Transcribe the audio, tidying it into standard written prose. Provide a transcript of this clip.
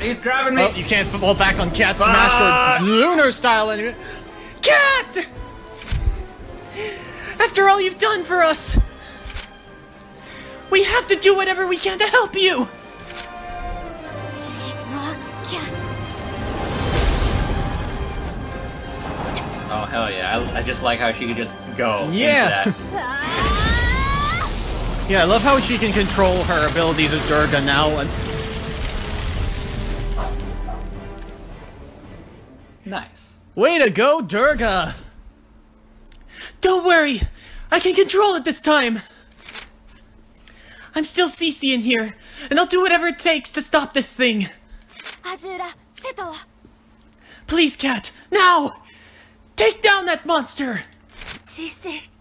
He's grabbing me. Oh, you can't fall back on Cat Smash or Lunar style anymore. Cat! After all you've done for us, we have to do whatever we can to help you. Oh, hell yeah. I just like how she could just go. Yeah. Into that. Yeah, I love how she can control her abilities as Durga now. And Nice. way to go, Durga! Don't worry, I can control it this time. I'm still Cecie in here, and I'll do whatever it takes to stop this thing. Please, Cat, now! Take down that monster! Cecie